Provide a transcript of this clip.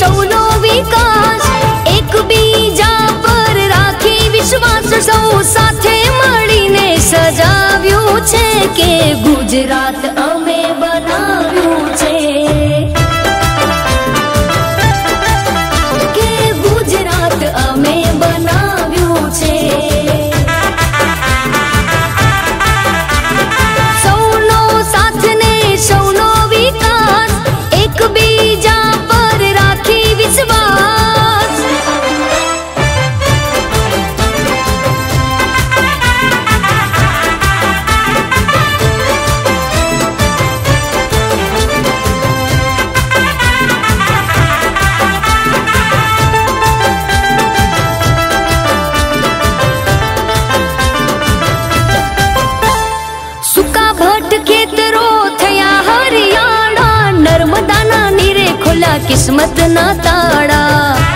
સૌનો વિકાસ, એકબીજા પર રાખી વિશ્વાસ, સૌ સાથે મળીને સજાવ્યું છે કે ગુજરાત અમે બનાવ્યું છે, કે ગુજરાત અમે બનાવ્યું છે। સૌનો સાથ ને સૌનો વિકાસ, એકબીજા પર રાખી વિશ્વાસ। સુકા ભટ્ટ ખેતરો થયા હરિયાળા, નર્મદાના નીરે ખોલ્યા કિસ્મતના તાળા।